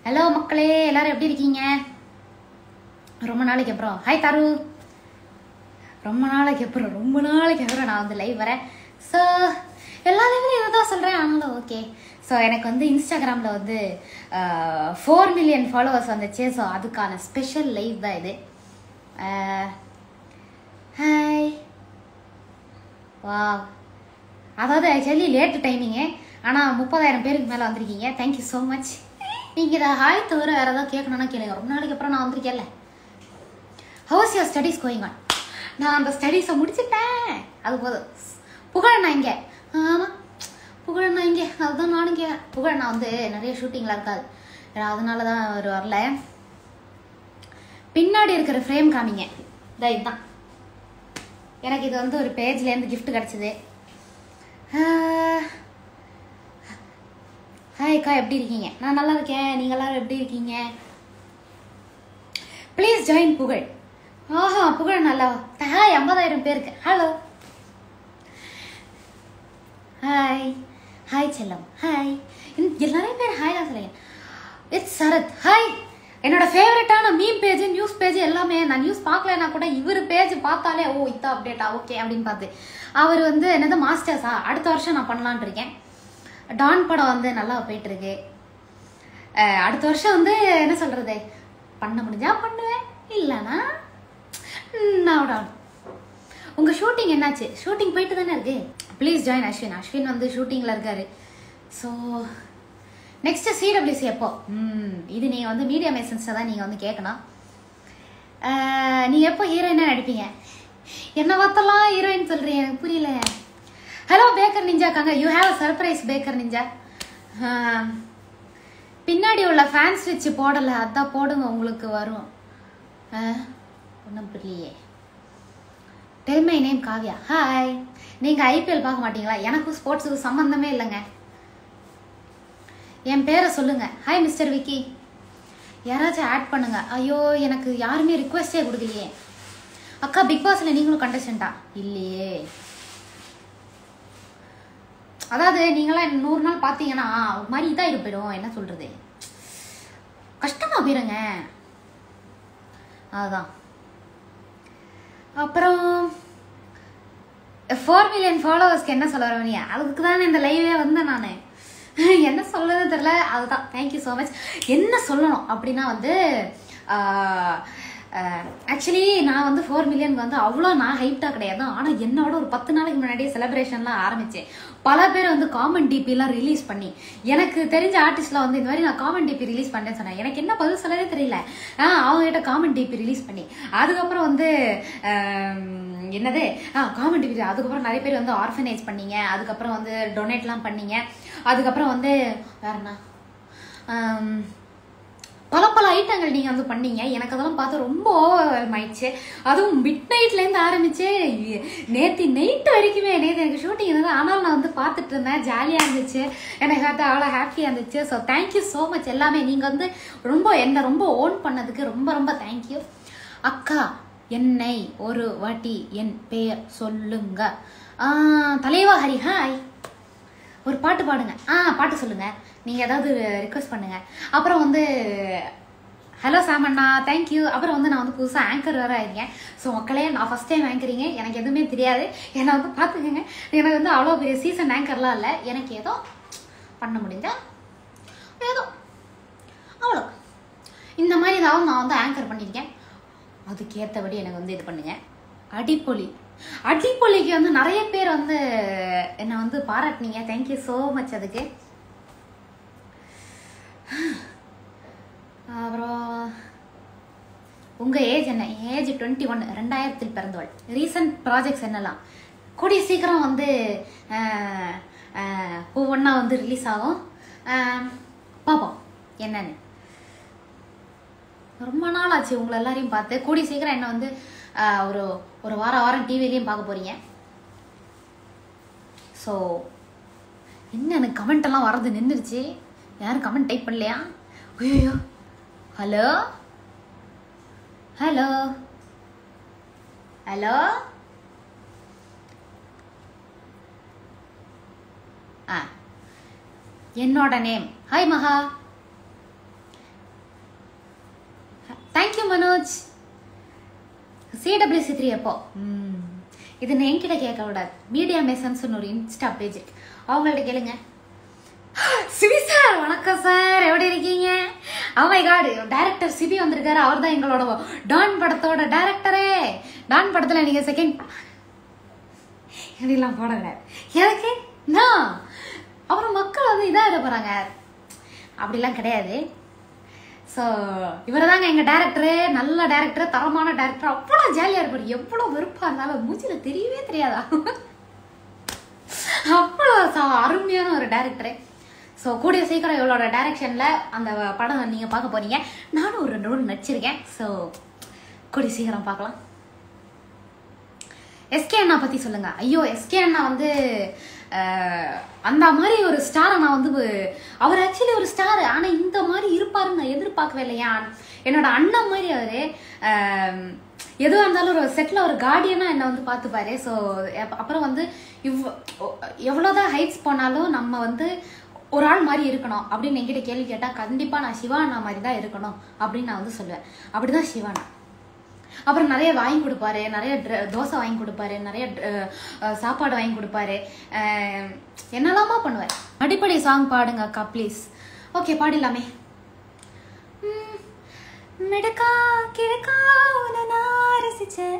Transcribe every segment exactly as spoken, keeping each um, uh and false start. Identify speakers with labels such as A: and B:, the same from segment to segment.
A: Hello மக்களே, எல்லாரும் எப்படி இருக்கீங்க? ரொம்ப நாளைக்கு அப்புறம் ஹாய் தாரு. ரொம்ப நாளைக்கு அப்புறம் ரொம்ப நாளைக்கு அப்புறம் நான் வந்து லைவ் வரேன். ஸோ எல்லா லைவ்லையும் இதை தான் சொல்கிறேன். ஆனாலும் ஓகே. ஸோ எனக்கு வந்து இன்ஸ்டாகிராமில் வந்து ஃபோர் மில்லியன் ஃபாலோவர்ஸ் வந்துச்சு. ஸோ அதுக்கான ஸ்பெஷல் லைவ் தான் இது. ஹாய். வா, அதாவது ஆக்சுவலி லேட்டு டைமிங்கு, ஆனால் முப்பதாயிரம் பேருக்கு மேலே வந்திருக்கீங்க. Thank you so much. நீங்கள் இதை ஹாய் தவிர வேறு ஏதாவது கேட்கணுன்னா கேளுங்க. ரொம்ப நாளைக்கு அப்புறம் நான் வந்திருக்கேன்ல. How's your studies going on? நான் அந்த ஸ்டடீஸை முடிச்சுட்டேன். அது போதும். புகழண்ணா இங்கே. ஆமாம், புகழண்ணா இங்கே. அதுதான் நானும் கே புகழண்ணா வந்து நிறைய ஷூட்டிங்கில் இருக்காது, அதனால தான் அவர் வரல. பின்னாடி இருக்கிற ஃப்ரேம் காமிங்க. இதான் இதுதான் எனக்கு இது வந்து ஒரு பேஜ்லேருந்து கிஃப்ட் கிடச்சிது. ஹாய் அக்கா, எப்படி இருக்கீங்க? நான் நல்லா இருக்கேன். நீங்கள் எல்லாரும் எப்படி இருக்கீங்க? ப்ளீஸ் ஜாயின் புகழ். ஆஹா, புகழ் நல்லா. ஹாய், ஐம்பதாயிரம் பேருக்கு ஹலோ. ஹாய் ஹாய் செல்லம். ஹாய். எல்லாரையும் பேர் ஹாய் தான் சொல்லுங்க. இட்ஸ் சரத். ஹாய். என்னோட ஃபேவரட்டான மீம் பேஜ், நியூஸ் பேஜ் எல்லாமே. நான் நியூஸ் பார்க்கலன்னா கூட இவர் பேஜ் பார்த்தாலே ஓ இதான் அப்டேட்டா ஓகே அப்படின்னு பார்த்து. அவர் வந்து என்னது மாஸ்டர்ஸா அடுத்த வருஷம் நான் பண்ணலான் இருக்கேன். டான் படம் வந்து நல்லா போயிட்டு இருக்கு. அடுத்த வருஷம் வந்து என்ன சொல்றது, பண்ண முடிஞ்சா பண்ணுவேன், இல்லைன்னா நான் டான். உங்க ஷூட்டிங் என்னாச்சு? ஷூட்டிங் போயிட்டு தானே இருக்கு. Please join Ashwin. அஸ்வின் வந்து ஷூட்டிங்ல இருக்காரு. ஸோ நெக்ஸ்ட் சிடபிள்யூசி எப்போ? ம் இது நீங்கள் வந்து மீடியா மெசன்ஸை தான் நீங்கள் வந்து கேட்கணும். நீங்கள் எப்போ ஹீரோயினாக நடிப்பீங்க? என்ன பார்த்தலாம் ஹீரோயின் சொல்கிறீங்க, எனக்கு புரியல. ஹலோ பேக்கர் நிஞ்சாக்காங்க. யூ ஹேவ் அ சர்ப்ரைஸ் பேக்கர் நிஞ்சா. பின்னாடி உள்ள ஃபேன் ஸ்விட்ச் போடலை, அதான் போடுங்க, உங்களுக்கு வரும். ஒன்றும் புரியலையே. Tell my name Kavya. Hi. நீங்கள் ஐபிஎல் பார்க்க மாட்டீங்களா? எனக்கும் ஸ்போர்ட்ஸுக்கு சம்மந்தமே இல்லைங்க. என் பேரை சொல்லுங்க. Hi mister Vicky. யாராச்சும் ஆட் பண்ணுங்க. ஐயோ, எனக்கு யாருமே ரிக்வெஸ்டே கொடுக்கலையே. அக்கா, பிக் பாஸ்ல நீங்களும் கண்டஸ்டண்டா? இல்லையே. அதாவது நீங்களாம் நூறு நாள் பார்த்தீங்கன்னா ஒரு மாதிரி இதாக இருப்பிடும். என்ன சொல்றது, கஷ்டமா போயிருங்க. அதுதான். அப்புறம் ஃபோர் மில்லியன் ஃபாலோவர்ஸ்க்கு என்ன சொல்ல வரவனியா? அதுக்கு தானே இந்த லைவே வந்தேன் நான். என்ன சொல்றதுன்னு தெரியல. அதுதான். Thank you so much. என்ன சொல்லணும் அப்படின்னா வந்து ஆக்சுவலி நான் வந்து ஃபோர் மில்லியனுக்கு வந்து அவ்வளோ நான் ஹைப்டாக கிடையாது. ஆனால் என்னோட ஒரு பத்து நாளைக்கு முன்னாடியே செலிப்ரேஷன்லாம் ஆரம்பித்தேன். பல பேர் வந்து காமன் டிபிலாம் ரிலீஸ் பண்ணி, எனக்கு தெரிஞ்ச ஆர்டிஸ்ட்லாம் வந்து இந்த மாதிரி நான் காமன் டிபி ரிலீஸ் பண்ணேன்னு சொன்னேன். எனக்கு என்ன பதில் சொல்லவே தெரியல. ஆ அவங்ககிட்ட காமன் டிபி ரிலீஸ் பண்ணி அதுக்கப்புறம் வந்து என்னது ஆ காமன் டிபி. அதுக்கப்புறம் நிறைய பேர் வந்து ஆர்ஃபனேஜ் பண்ணீங்க. அதுக்கப்புறம் வந்து டொனேட்லாம் பண்ணீங்க. அதுக்கப்புறம் வந்து வேறண்ணா பல பல ஐட்டங்கள் நீங்கள் வந்து பண்ணீங்க. எனக்கு அதெல்லாம் பார்த்து ரொம்ப ஓவர்வெல்ம் ஆயிடுச்சு. அதுவும் மிட் நைட்லேருந்து ஆரம்பிச்சு நேற்று நைட்டு வரைக்குமே. நேற்று எனக்கு ஷூட்டிங் இருந்தது, ஆனால் நான் வந்து பார்த்துட்டு இருந்தேன். ஜாலியாக இருந்துச்சு. எனக்கு அது அவ்வளோ ஹாப்பியாக இருந்துச்சு. ஸோ தேங்க்யூ ஸோ மச் எல்லாமே. நீங்கள் வந்து ரொம்ப என்னை ரொம்ப ஓன் பண்ணதுக்கு ரொம்ப ரொம்ப தேங்க்யூ. அக்கா, என்னை ஒரு வாட்டி என் பெயர் சொல்லுங்க. தலைவா ஹரி. ஹாய். ஒரு பாட்டு பாடுங்க. ஆ பாட்டு சொல்லுங்க. நீங்கள் ஏதாவது ரிக்வெஸ்ட் பண்ணுங்க. அப்புறம் வந்து ஹலோ சாமண்ணா, தேங்க்யூ. அப்புறம் வந்து நான் வந்து புதுசாக ஆங்கர் வேறு ஆயிருக்கேன். ஸோ மக்களே, நான் ஃபஸ்ட் டைம் ஆங்கரிங்க. எனக்கு எதுவுமே தெரியாது. என்னை வந்து பார்த்துக்கோங்க. எனக்கு வந்து அவ்வளோ பெரிய சீசன் ஆங்கர்லாம் இல்லை. எனக்கு ஏதோ பண்ண முடிஞ்சா ஏதோ அவ்வளோ இந்த மாதிரி ஏதாவது நான் வந்து ஆங்கர் பண்ணியிருக்கேன். அதுக்கேற்றபடி எனக்கு வந்து இது பண்ணுங்க. அடிப்பொலி. அடிப்பொலிக்கு வந்து நிறைய பேர் வந்து என்னை வந்து பாராட்டினீங்க. தேங்க்யூ ஸோ மச் அதுக்கு. அப்புறம் உங்கள் ஏஜ் என்ன? ஏஜ் டுவெண்ட்டி ஒன் ரெண்டாயிரத்தில் பிறந்தவள். ரீசன்ட் ப்ராஜெக்ட்ஸ் என்னெல்லாம்? கூடிய சீக்கிரம் வந்து ஒவ்வொன்றா வந்து ரிலீஸ் ஆகும். பார்ப்போம் என்னன்னு. ரொம்ப நாள் ஆச்சு உங்களை எல்லாரையும் பார்த்து. கூடிய சீக்கிரம் என்ன வந்து ஒரு ஒரு வாரம் வாரம் டிவிலையும் பார்க்க போகிறீங்க. ஸோ என்ன, எனக்கு கமெண்ட் எல்லாம் வர்றது நின்றுடுச்சு. யாரும் கமெண்ட் டைப் பண்ணலையா? ஐயோ. Hello hello hello. ஆ என்னோட நேம். ஹாய் மகா. மனோஜ். சிடபிள்யூசி த்ரீ எப்போ? இது என்கிட்ட கேட்க விடாது. மீடியா மேசன்ஸ் ஒரு இன்ஸ்டா பேஜ் இருக்கு, அவங்கள்ட்ட கேளுங்க. சிவி சார் வணக்கம் சார், எப்படி இருக்கீங்க? Oh my God, director CV வந்திருக்காரு. அவர் தான் எங்களோட டான் படத்தோட டைரக்டரே. டான் படத்துல நீங்க செகண்ட் இதெல்லாம் போடல எனக்கு நான் அப்புறம் மக்கள் வந்து இதாக இட போறாங்க. அப்படிலாம் கிடையாது. ஸோ இவர் தாங்க எங்க டேரக்டரு, நல்ல டேரக்டர், தரமான டேரக்டர். அவ்வளோ ஜாலியா இருப்பாரு. எவ்வளவு வெறுப்பா இருந்தாலும் மூச்சில தெரியவே தெரியாதா, அவ்வளோ அருமையான ஒரு டேரக்டரு. ஸோ கூடிய சீக்கிரம் இவளோட டைரக்ஷன்ல அந்த படம் நீங்க பார்க்க போறீங்க. நானும் ஒரு ரெண்டு ரோல் நடிச்சிருக்கேன். ஸோ கூடிய சீக்கிரம் பார்க்கலாம். எஸ்கே அண்ணா பத்தி சொல்லுங்க. ஐயோ, எஸ்கே அண்ணா வந்து அந்த மாதிரி ஒரு ஸ்டாரை நான் வந்து, அவர் ஆக்சுவலி ஒரு ஸ்டார், ஆனா இந்த மாதிரி இருப்பாருன்னு நான் எதிர்பார்க்கவே இல்லையா. என்னோட அண்ணன் மாதிரி அவரு. எதுவாக இருந்தாலும் ஒரு செட்டில் ஒரு கார்டியனா என்னை வந்து பார்த்துப்பாரு. ஸோ அப்புறம் வந்து இவ் எவ்வளோதான் ஹைட்ஸ் போனாலும் நம்ம வந்து ஒரு ஆள் மாதிரி இருக்கணும் அப்படின்னு என்கிட்ட கேள்வி கேட்டால் கண்டிப்பாக நான் சிவா அண்ணா மாதிரி தான் இருக்கணும் அப்படின்னு நான் வந்து சொல்லுவேன். அப்படிதான் சிவா அண்ணா. அப்புறம் நிறைய வாங்கி கொடுப்பாரு, நிறைய தோசை வாங்கி கொடுப்பாரு, நிறைய சாப்பாடு வாங்கி கொடுப்பாரு, என்னெல்லாமா பண்ணுவார். அடிப்படை சாங் பாடுங்க அக்கா ப்ளீஸ். ஓகே, பாடிடலாமே. மிடக்கா கிழக்கா உன ரசிச்சேன்,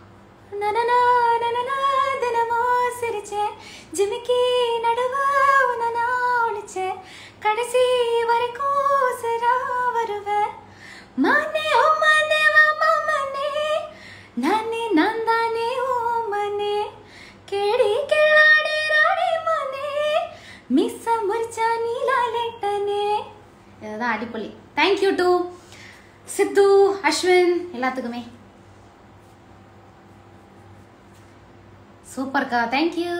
A: தினமோ சிரிச்சேன், ஜிமிக்கி நடுவா உன ஒழிச்சேன், கடைசி வரைக்கும் சிரா வருவேன், மானே ஓ மானே வாமா மானே, நானே நான் தானே ஓ மானே, கேடி கேளாடி ராடி மானே, மிஸ்ஸ முறிச்சா நீலா லேட்டனே. இதுதான் அடிப்பொலி. தேங்க்யூ டு சித்து, அஸ்வின், எல்லாத்துக்குமே. சூப்பர்க்கா, தேங்க்யூ.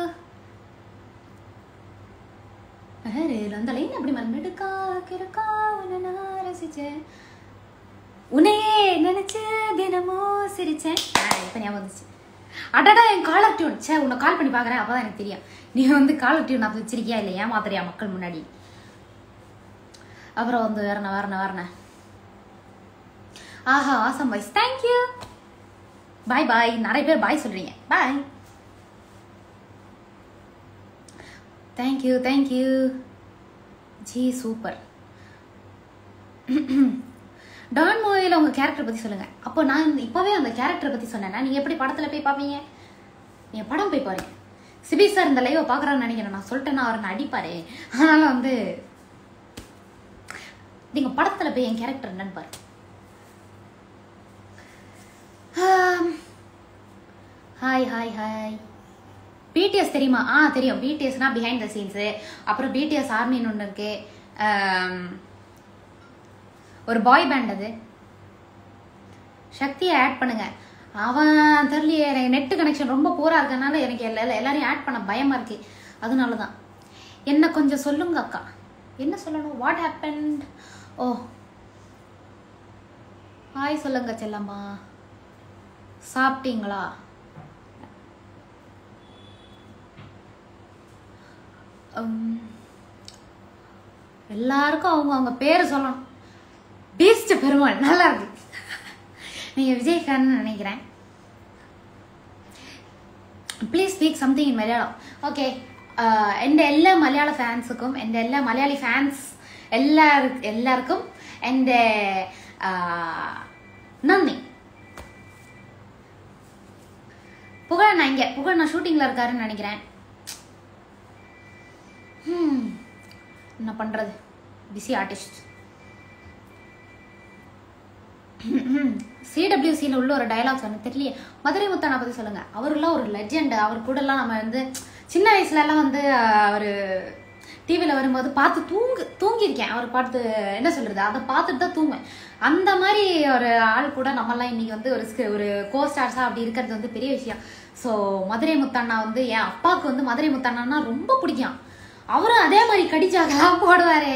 A: அந்த லைன் அப்படி மறந்துடுக்கா கிழக்கா உன ரசிச்சேன், உன்னையே நினைச்சு தினமோ சிரிச்சேன். இப்ப ஞாபகம் வந்துச்சு. அடடா, என் காலர் டியூன். சே, உன்னை கால் பண்ணி பாக்குறேன், அப்பதான் எனக்கு தெரியும் நீ வந்து காலர் டியூன் நான் வச்சிருக்கியா இல்லையா, மாத்திரியா மக்கள் முன்னாடி. அப்புறம் வந்து வேறன வேறன வேறன ஆஹா, awesome voice. Thank you. Bye bye. நிறைய பேர் பாய் சொல்றீங்க. Bye. Thank you thank you ji, super. Don மூவியில் உங்கள் கேரக்டர் பற்றி சொல்லுங்கள். அப்போ நான் இப்போவே அந்த கேரக்டரை பற்றி சொன்னேன்னா நீங்கள் எப்படி படத்தில் போய் பார்ப்பீங்க? நீங்கள் படம் போய் பாருங்க. சிபி சார் இந்த லைவை பார்க்குறான்னு நினைக்கிறேன். நான் சொல்லிட்டேன்னா அவர் அடிப்பார். அதனால் வந்து நீங்கள் படத்தில் போய் என் கேரக்டர் என்னன்னு பாரு. Hi hi hi. பிடிஎஸ் தெரியுமா? ஆ தெரியும். பிடிஎஸ்னா பிஹைண்ட் த சீன்ஸு. அப்புறம் பிடிஎஸ் ஆர்மின்னு ஒன்று இருக்கு, ஒரு பாய் பேண்ட். அது சக்தியை ஆட் பண்ணுங்க. அவன் தெரியலையே, எனக்கு நெட்டு கனெக்ஷன் ரொம்ப பூரா இருக்கனால எனக்கு எல்லா எல்லாரையும் ஆட் பண்ண பயமா இருக்கு. அதனால தான் என்ன கொஞ்சம் சொல்லுங்க அக்கா. என்ன சொல்லணும்? What happened? ஓ, ஹாய் சொல்லுங்க செல்லம்மா. சாப்பிட்டீங்களா? எல்லாருக்கும் அவங்க அவங்க பேரை சொல்லணும். பீஸ்ட் பெருமாள் நல்லா இருக்கு. நீங்க விஜய் ஃபேன் நினைக்கிறேன். Please speak something in Malayalam. Okay, എൻ്റെ എല്ലാ മലയാള ഫാൻസുക്കും എൻ്റെ എല്ലാ മലയാളി ഫാൻസ് എല്ലാവർക്കും എല്ലാവർക്കും എൻ്റെ നന്ദി. புகழ் நான் இங்கே புகழ் நான் ஷூட்டிங்கில் இருக்காருன்னு நினைக்கிறேன். ம் என்ன பண்ணுறது, பிஸி ஆர்டிஸ்ட். சிடபிள்யூசியில் உள்ள ஒரு டைலாக்ஸ் எனக்கு தெரியலையே. மதுரை முத்தானை பற்றி சொல்லுங்கள். அவரெல்லாம் ஒரு லெஜெண்ட். அவர் கூடலாம் நம்ம வந்து சின்ன வயசுலலாம் வந்து அவர் டிவியில் வரும்போது பார்த்து தூங்கு தூங்கியிருக்கேன். அவர் பார்த்து என்ன சொல்கிறது, அதை பார்த்துட்டு தான் தூங்குவேன். அந்த மாதிரி ஒரு ஆள் கூட நம்மலாம் இன்றைக்கி வந்து ஒரு ஒரு கோ ஸ்டார்ஸாக அப்படி இருக்கிறது வந்து பெரிய விஷயம். ஸோ மதுரை முத்தண்ணா வந்து என் அப்பாவுக்கு வந்து மதுரை முத்தண்ணா ரொம்ப பிடிக்கும். அவரும் அதே மாதிரி கடிச்சாக்கெல்லாம் போடுவாரே.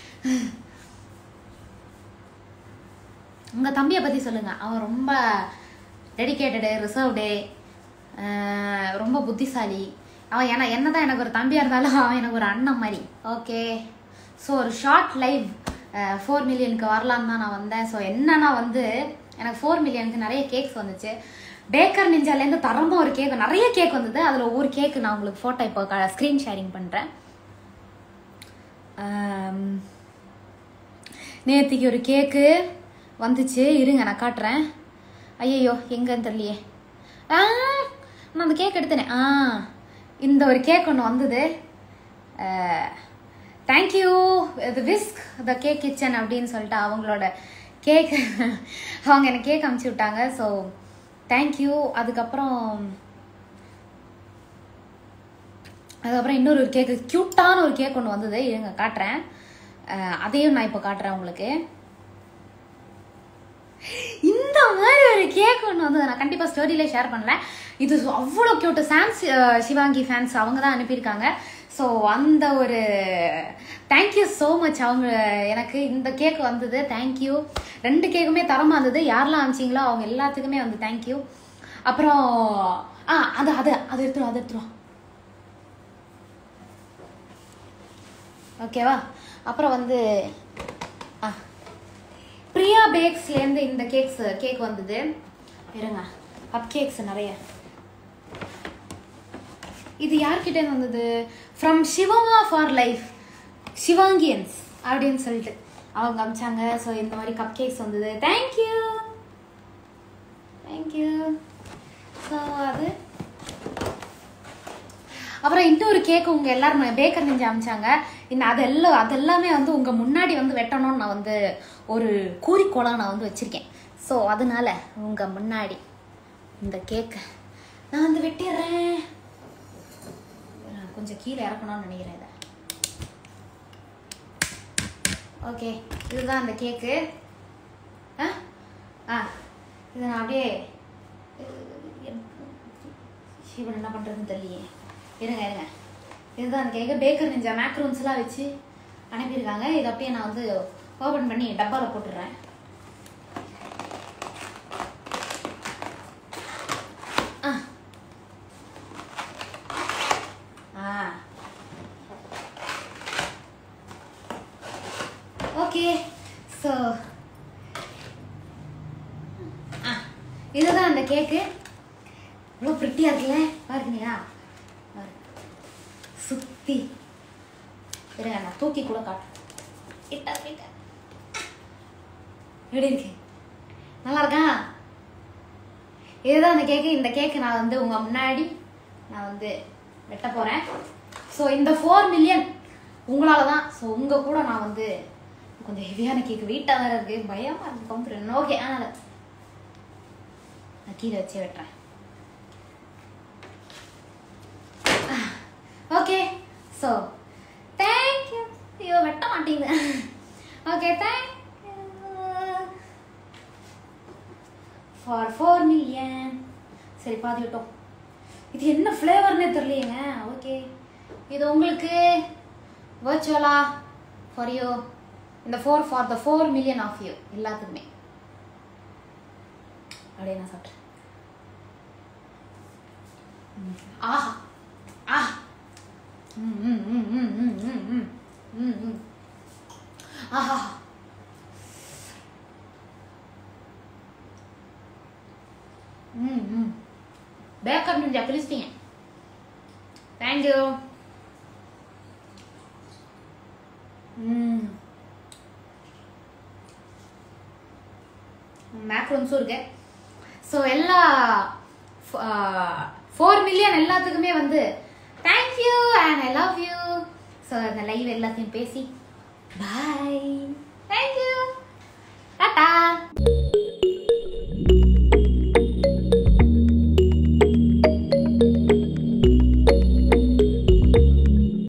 A: உங்கள் தம்பியை பற்றி சொல்லுங்கள். அவன் ரொம்ப டெடிக்கேட்டடு, ரிசர்வ்டு, ரொம்ப புத்திசாலி. அவன் ஏன்னா என்ன தான் எனக்கு ஒரு தம்பியாக இருந்தாலும் அவன் எனக்கு ஒரு அண்ணன் மாதிரி. ஓகே, ஸோ ஒரு ஷார்ட் லைவ் ஃபோர் மில்லியனுக்கு வரலான்னு தான் நான் வந்தேன். ஸோ என்னன்னா வந்து எனக்கு ஃபோர் மில்லியனுக்கு நிறைய கேக்ஸ் வந்துச்சு. பேக்கர் நிஞ்சாலேருந்து தரமாக ஒரு கேக் நிறைய கேக் வந்தது. அதில் ஒவ்வொரு கேக்கு நான் உங்களுக்கு ஃபோட்டோ இப்போ ஸ்க்ரீன் ஷேரிங் பண்ணுறேன். நேற்றுக்கு ஒரு கேக்கு வந்துச்சு, இருங்க நான் காட்டுறேன். ஐயோ எங்கன்னு தெரியலையே. ஆ நான் அந்த கேக் எடுத்தேனே. ஆ இந்த ஒரு கேக் ஒன்று வந்தது. Thank you the whisk the cake kitchen அப்படின்னு சொல்லிட்டு அவங்களோட கேக் அவங்க எனக்கு கேக் அனுப்பிச்சி விட்டாங்க. So thank you. அதுக்கப்புறம் அதுக்கப்புறம் இன்னொரு ஒரு கேக்கு க்யூட்டான ஒரு கேக் ஒன்று வந்தது, இருங்க காட்டுறேன். அதையும் நான் இப்போ காட்டுறேன் உங்களுக்கு. இந்த மாதிரி ஒரு கேக் ஒன்று வந்து நான் கண்டிப்பாக ஸ்டோரியில ஷேர் பண்ணல. இது அவ்வளோ க்யூட்டு. சாம்ஸ் சிவாங்கி ஃபேன்ஸ் அவங்க தான் அனுப்பியிருக்காங்க. ஸோ அந்த ஒரு தேங்க்யூ ஸோ மச். அவங்க எனக்கு இந்த கேக் வந்தது, தேங்க்யூ. ரெண்டு கேக்குமே தரமாக இருந்தது. யாரெல்லாம் அனுப்பிச்சிங்களோ அவங்க எல்லாத்துக்குமே வந்து தேங்க்யூ. அப்புறம் ஆ அது அது அது எடுத்துரும் அது எடுத்துரும் ஓகேவா. அப்புறம் வந்து ஆ பிரியா பேக்ஸ்லேருந்து இந்த கேக்ஸ் கேக் வந்தது. இருங்க, கப் கேக்ஸ் நிறைய. இது யார்கிட்ட வந்தது? ஃப்ரம் சிவமா ஃபார் லைஃப் சிவாங்கியன்ஸ் அப்படின்னு சொல்லிட்டு அவங்க அமிச்சாங்க. ஸோ இந்த மாதிரி கப் கேக்ஸ் வந்தது. Thank you thank you. ஸோ அது அப்புறம் இன்னொரு கேக்கு உங்கள் எல்லாரும் பேக்கர் நெஞ்சு அமிச்சாங்க. இன்னும் அதெல்லாம் அதெல்லாமே வந்து உங்கள் முன்னாடி வந்து வெட்டணும்னு நான் வந்து ஒரு குறிக்கோளாக நான் வந்து வச்சுருக்கேன். ஸோ அதனால உங்கள் முன்னாடி இந்த கேக்கை நான் வந்து வெட்டிடுறேன். கொஞ்சம் கீழே இறக்கணும்னு நினைக்கிறேன் இதை. ஓகே, இதுதான் அந்த கேக்கு. ஆ ஆ இதை நான் அப்படியே சிவன் என்ன பண்ணுறதுன்னு தெரியலையே. இருங்க இருங்க இதுதான் அந்த கேக்கு. பேக்கர் நெஞ்சா மேக்ரோன்ஸ்லாம் வச்சு அனுப்பியிருக்காங்க. இதை அப்படியே நான் வந்து ஓப்பன் பண்ணி டப்பாவில் போட்டுடுறேன். ஆ ஆ ஓகே. ஸோ ஆ இதுதான் அந்த கேக்கு. இவ்வளோ ப்ரிட்டியாக இருக்குல்ல, பாருங்களா? சுத்தி இருங்க, நான் தூக்கி கூட காட்டுறேன். கிட்ட கிட்ட எப்படி இருக்கு? நல்லா இருக்கா? இதுதான் அந்த கேக்கு. இந்த கேக்கு நான் வந்து உங்க முன்னாடி நான் வந்து வெட்ட போறேன். ஸோ இந்த ஃபோர் மில்லியன் உங்களால தான். ஸோ உங்க கூட நான் வந்து கொஞ்சம் ஹெவியான கேக்கு, வெயிட்டாக வேற இருக்கு, பயமா இருக்கு கவுந்துரு. ஓகே, அதனால நான் கீழே வச்சே வெட்டுறேன். Okay, so thank you. ஐயோ வெட்ட மாட்டேங்குது. Okay, thank you for four million. சரி, பாதி விட்டோம். இது என்ன ஃப்ளேவர்னே தெரியலையேங்க. ஓகே, இது உங்களுக்கு வர்ச்சுவலா ஃபார் யூ. இந்த four for the four million of you எல்லாத்துக்குமே. அப்படியே நான் சாப்பிட்றேன். ஆஹா ஆஹா ம் ம் ம் ம் ம் ம் ம் ம் ம் ஆஹா ம் ம் பேக்கப் நிஞ்சா பிரிச்சிட்டீங்க. தேங்க்யூ. ம் மேக்ரோன்ஸும் இருக்கு. ஸோ எல்லா ஃபோர் மில்லியன் எல்லாத்துக்குமே வந்து thank you and I love you. So அந்த லைவ் எல்லாத்தையும் பேசி பாய். தேங்க்யூ, டாடா.